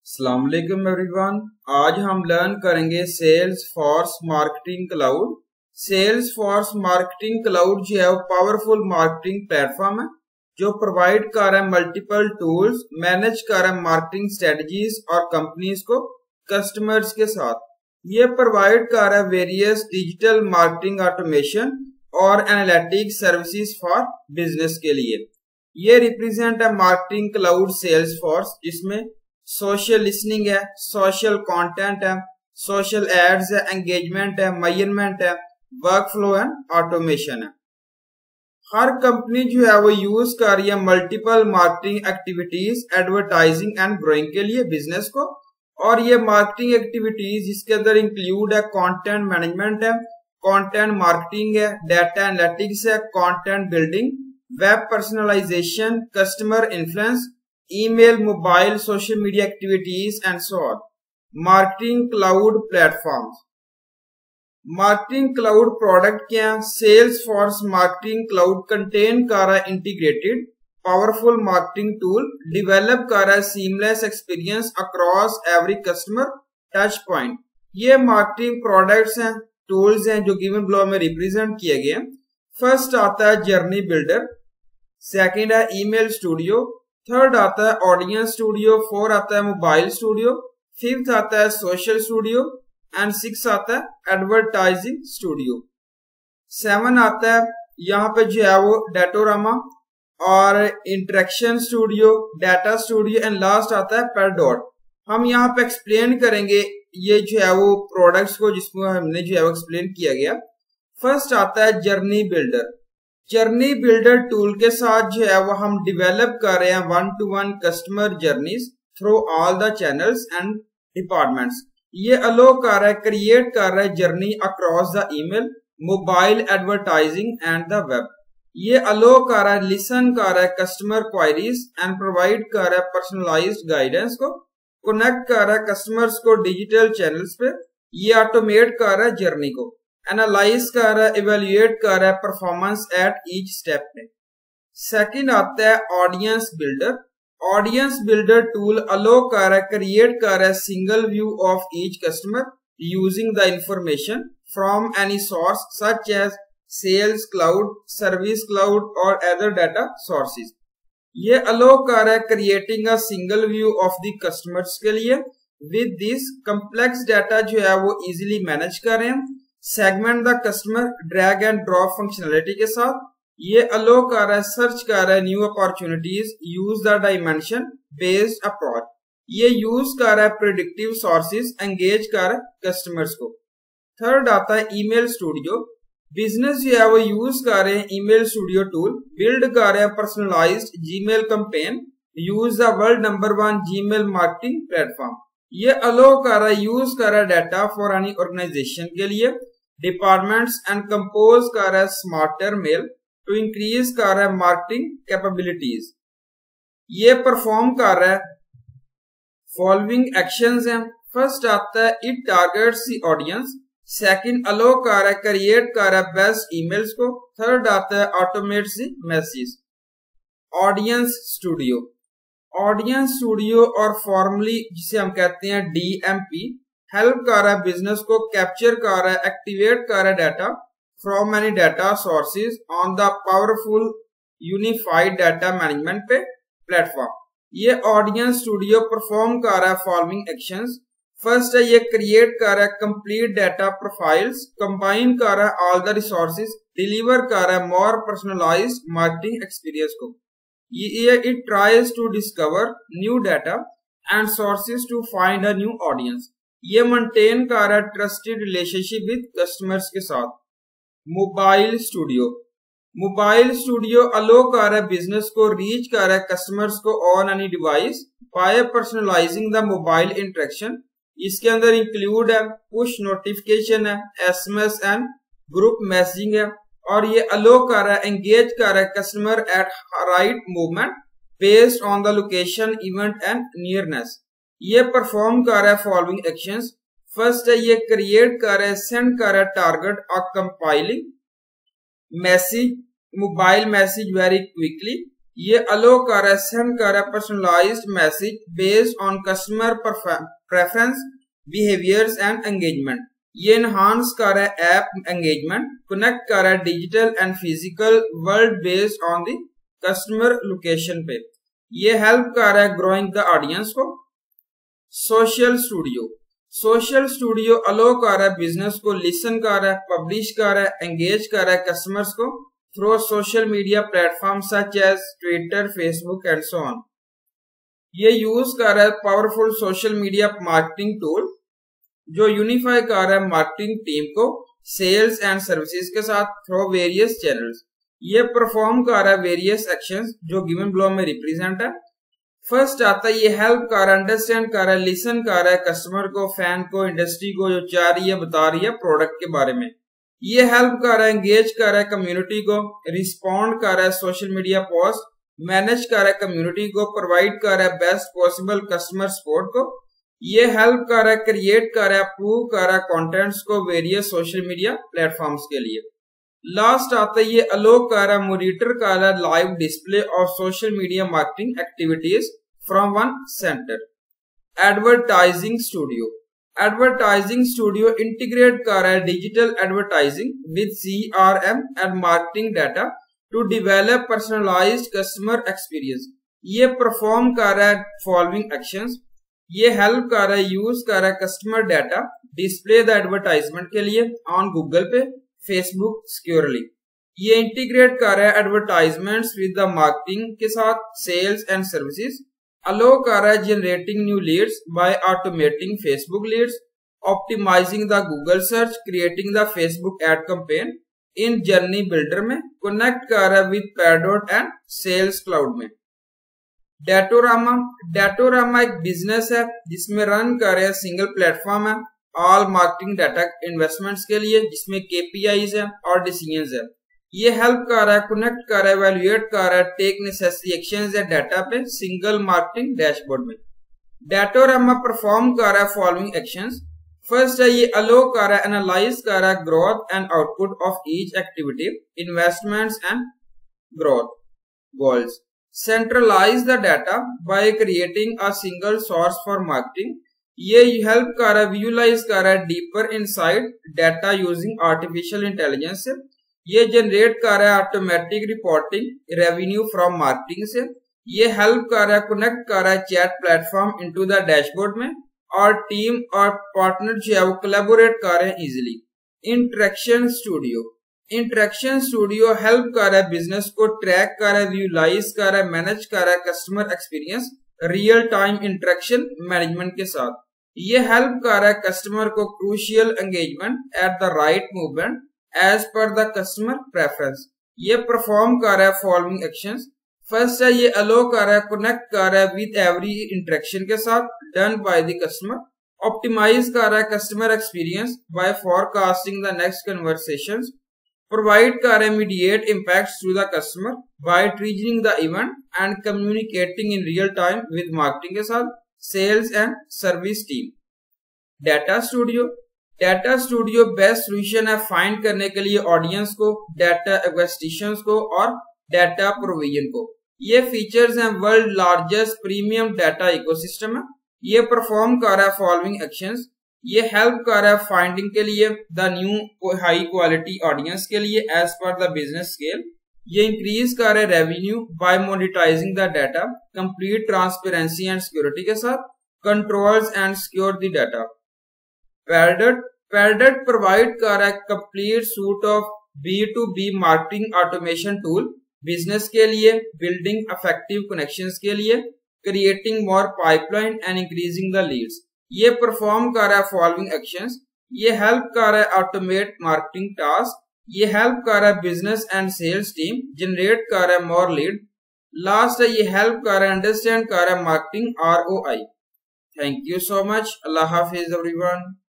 अस्सलाम वालेकुम एवरीवन। आज हम लर्न करेंगे Salesforce marketing cloud. Salesforce marketing cloud जो है वो पावरफुल मार्केटिंग प्लेटफॉर्म है जो प्रोवाइड कर रहा है मल्टीपल टूल्स, मैनेज कर रहा है मार्केटिंग स्ट्रेटजीज और कंपनीज को कस्टमर्स के साथ। ये प्रोवाइड कर रहा है वेरियस डिजिटल मार्केटिंग ऑटोमेशन और एनालिटिक्स सर्विसेज फॉर बिजनेस के लिए। ये रिप्रेजेंट है मार्केटिंग क्लाउड सेल्स फोर्स, जिसमें सोशल लिसनिंग है, सोशल कंटेंट है, सोशल एड्स है, एंगेजमेंट है, मेजरमेंट है, वर्क फ्लो एंड ऑटोमेशन है। हर कंपनी जो है वो यूज कर रही है multiple marketing activities advertising and growing के लिए बिजनेस को। और ये मार्केटिंग एक्टिविटीज इसके अंदर इंक्लूड है कंटेंट मैनेजमेंट है, कंटेंट मार्केटिंग है, डाटा एनालिटिक्स है, content building, web personalisation, customer influence, email, mobile, social media activities and so on. Marketing cloud platforms. Marketing cloud product क्या है? Salesforce marketing cloud contain कर रहा है integrated powerful marketing tool, develop कर रहा है seamless experience across every customer touch point. ये marketing products हैं, टूल्स हैं जो गिवन बिलो में रिप्रेजेंट किए गए हैं। फर्स्ट आता है जर्नी बिल्डर, सेकंड है ईमेल स्टूडियो, थर्ड आता है ऑडियंस स्टूडियो, फोर आता है मोबाइल स्टूडियो, फिफ्थ आता है सोशल स्टूडियो एंड सिक्स आता है एडवर्टाइजिंग स्टूडियो। सेवन आता है यहाँ पे जो है वो डेटोरामा और interaction studio, data studio and last आता है पेरडॉट। हम यहाँ पे एक्सप्लेन करेंगे ये जो है वो प्रोडक्ट्स को जिसको हमने जो है वो एक्सप्लेन किया गया। फर्स्ट आता है journey builder. Journey builder tool के साथ जो है वो हम डिवेलप कर रहे हैं 1-to-1 customer journeys through all the channels and departments. ये अलो कर रहा है, क्रिएट कर रहा है journey across the email, mobile, advertising and the web. ये अलो कर रहा है, लिसन कर रहा है कस्टमर क्वायरीज एंड प्रोवाइड कर रहा है पर्सनलाइज्ड गाइडेंस को, कनेक्ट कर रहा है कस्टमर्स को डिजिटल चैनल्स पे। ये ऑटोमेट कर रहा है जर्नी को, एनालाइज कर रहा है, इवेल्युएट कर रहा है परफॉर्मेंस एट ईच स्टेप पे। सेकंड आता है audience builder. Audience builder tool allow कर रहा है, क्रिएट कर रहा है single view of each customer using the information from any source such as sales cloud, service cloud और अदर डाटा सोर्सेज। ये अलो कर रहा है creating a single view of the customers के लिए। विद दिस कम्प्लेक्स डाटा जो है वो इजिली मैनेज कर रहे हैं। Segment the customer drag and drop functionality के साथ। ये अलो कर रहा है, सर्च कर रहा है new opportunities, use the dimension based approach. ये यूज कर रहा है प्रिडिक्टिव सोर्सेज, एंगेज कर रहा है कस्टमर्स को। थर्ड आता है ईमेल स्टूडियो। बिजनेस जो है वो यूज कर रहे हैं ईमेल स्टूडियो टूल, बिल्ड कर रहे हैं personalised email campaign, use the world number 1 email marketing platform. ये अलो कर रहा है, यूज कर रहा है डाटा फॉर एनी ऑर्गेनाइजेशन के लिए, डिपार्टमेंट्स एंड कंपोज कर रहा है स्मार्टर मेल टू इंक्रीज कर रहा है मार्केटिंग कैपेबिलिटीज। ये परफॉर्म कर रहा है फॉलोइंग एक्शंस हैं। फर्स्ट आता है it targets the audience, second allow कर रहा है, क्रिएट कर रहा है बेस्ट ईमेल्स को, थर्ड आता है automates the message. Audience studio. Audience studio और फॉर्मली जिसे हम कहते हैं DMP हेल्प कर रहा है बिजनेस को, कैप्चर कर रहा है, एक्टिवेट कर रहा है data from any data sources on the powerful unified data management पे प्लेटफॉर्म। ये ऑडियंस स्टूडियो परफॉर्म कर रहा है फॉलोइंग एक्शंस। फर्स्ट है ये क्रिएट कर रहा है कंप्लीट डाटा प्रोफाइल्स, कंबाइन कर रहा है ऑल द रिसोर्सेज, डिलीवर कर रहा है मोर पर्सनलाइज्ड मार्केटिंग एक्सपीरियंस को। It tries to discover new data and sources to find a new audience. ये मेंटेन कर रहा है ट्रस्टेड रिलेशनशिप विद कस्टमर्स के साथ। Mobile studio. Mobile studio allow कर रहा है बिजनेस को, रीच कर रहा है कस्टमर्स को on any device by personalising the mobile interaction. इसके अंदर इंक्लूड है पुश नोटिफिकेशन है, SMS एंड ग्रुप मैसेजिंग है। और ये अलो कर रहा है, एंगेज कर रहा है customer at right movement based on the location, event and nearness. ये परफॉर्म कर रहा है फॉलोइंग एक्शंस। फर्स्ट है ये क्रिएट कर रहा है, सेंड कर रहा है टारगेट और compiling message, mobile message very quickly, ये अलो कर रहा है, सेंड कर रहा है personalised message based on customer preference, behaviours and engagement. ये एनहांस कर रहा है ऐप एंगेजमेंट, कनेक्ट कर रहा है digital and physical world based on the customer location पे। ये हेल्प कर रहा है ग्रोइंग द ऑडियंस को। Social studio, social studio allow कर रहा है बिजनेस को लिसन कर रहा है, पब्लिश कर रहा है, एंगेज कर रहा है कस्टमर्स को through social media platform such as Twitter, Facebook and so on. ये यूज कर रहा है powerful social media marketing tool जो यूनिफाई कर रहा है मार्केटिंग टीम को सेल्स एंड सर्विसेज के साथ थ्रू वेरियस चैनल्स। ये परफॉर्म कर रहा है वेरियस एक्शंस जो गिवन बिलो में रिप्रेजेंट है। फर्स्ट आता है ये हेल्प कर रहा है, अंडरस्टैंड कर रहा है, लिसन कर रहा है कस्टमर को, फैन को, इंडस्ट्री को जो चाह रही है बता रही है प्रोडक्ट के बारे में। ये हेल्प कर रहा है, एंगेज कर रहा है कम्युनिटी को, रिस्पॉन्ड कर रहा है सोशल मीडिया पोस्ट, मैनेज कर रहा है कम्युनिटी को, प्रोवाइड कर रहा है बेस्ट पॉसिबल कस्टमर सपोर्ट को। ये हेल्प कर रहा है, क्रिएट कर रहा है, अप्रूव कर रहा है कंटेंट्स को वेरियस सोशल मीडिया प्लेटफॉर्म्स के लिए। लास्ट आता है ये अलो कर रहा है, मॉनिटर कर रहा है live display of social media marketing activities from one centre. Advertising studio, advertising studio integrate कर रहा है digital advertising with CRM and marketing data to develop personalised customer experience. ये परफॉर्म कर रहा है फॉलोइंग एक्शंस। ये हेल्प कर रहा है, यूज कर रहा है customer data display the advertisement के लिए ऑन गूगल पे, फेसबुक सिक्योरली। ये इंटीग्रेट कर रहा है एडवर्टाइजमेंट्स विद द मार्केटिंग के साथ सेल्स एंड सर्विसेज। अलो कर रहा है generating new leads by automating Facebook leads, optimising the Google search, creating the Facebook ad campaign in journey builder में, कनेक्ट कर रहा है with Pardot and sales cloud में। डेटोरामा, डेटोरामा एक बिजनेस है जिसमें रन कर रहे हैं सिंगल प्लेटफॉर्म है ऑल मार्केटिंग डाटा इन्वेस्टमेंट्स के लिए, जिसमें KPIs है और डिसीजंस है। ये हेल्प कर रहा है, कनेक्ट कर रहा है, इवैल्यूएट कर रहा है, टेक नेसेसरी एक्शंस है डाटा पे सिंगल मार्केटिंग डैशबोर्ड में। डेटोरामा परफॉर्म कर रहा है फॉलोइंग एक्शंस। फर्स्ट है ये अलो कर रहा है, एनालाइज कर रहा है growth and output of each activity, investments and growth goals. Centralise the data by creating a single source for marketing. ये हेल्प कर रहा है, विजुअलाइज कर रहा है deeper inside data using artificial intelligence से। ये जनरेट कर रहा है automatic reporting revenue from marketing से। ये हेल्प कर रहा है, कनेक्ट कर रहा है chat platform into the dashboard में, और टीम और पार्टनर जो है वो कोलैबोरेट कर रहे हैं easily. Interaction studio, interaction studio help कर रहा है बिजनेस को ट्रैक कर रहा है, विजुअलाइज कर रहा है, मैनेज कर रहा है customer experience real time interaction management के साथ। ये हेल्प कर रहा है कस्टमर को crucial engagement at the right movement as per the customer preference. ये परफॉर्म कर रहा है फॉलोइंग एक्शंस। फर्स्ट है ये अलो कर रहा है, कनेक्ट कर रहा है विद एवरी इंटरेक्शन के साथ done by the customer, optimise कर रहा है customer experience by forecasting the next conversations, provide कर रहा है immediate impacts to the customer by triggering the event and communicating in real time with marketing के साथ sales and service team. Data studio, data studio best solution है find करने के लिए audience को, डाटा एक्विजिशंस को और डाटा प्रोविजन को। ये फीचर्स हैं world largest premium data ecosystem है। ये परफॉर्म कर रहा है फॉलोइंग एक्शंस। ये हेल्प कर रहा है फाइंडिंग के लिए the new high quality audience के लिए as per the business scale. ये इंक्रीज कर रहा है revenue by monetising the data, complete transparency and security के साथ, controls and secure the data. Pardot provide कर रहा है complete suite of B2B marketing automation tool business के लिए, बिल्डिंग इफेक्टिव कनेक्शंस के लिए, creating more pipeline and increasing the leads. ये परफॉर्म कर रहा है फॉलोइंग एक्शंस। ये हेल्प कर रहा है ऑटोमेट मार्केटिंग टास्क। ये हेल्प कर रहा है business and sales team generate कर रहा है मोर लीड। लास्ट है ये हेल्प कर रहा है अंडरस्टैंड कर रहा है marketing ROI। Thank you so much. अल्लाह हाफिज एवरीवन।